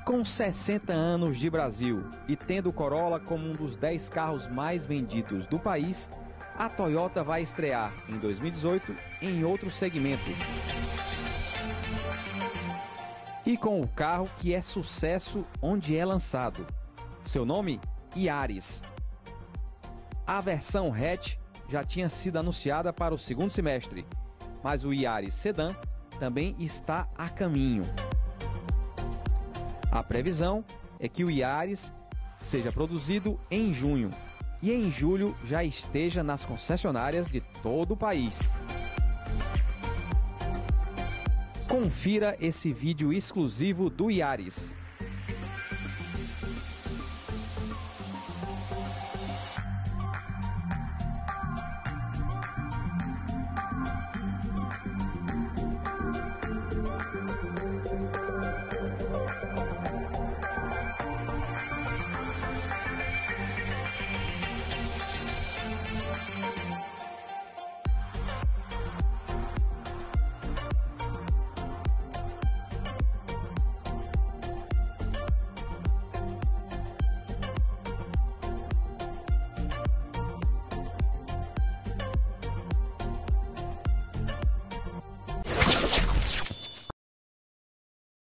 Com 60 anos de Brasil e tendo o Corolla como um dos 10 carros mais vendidos do país, a Toyota vai estrear em 2018 em outro segmento. E com o carro que é sucesso onde é lançado. Seu nome? Yaris. A versão hatch já tinha sido anunciada para o segundo semestre, mas o Yaris Sedan também está a caminho. A previsão é que o Yaris seja produzido em junho e em julho já esteja nas concessionárias de todo o país. Confira esse vídeo exclusivo do Yaris.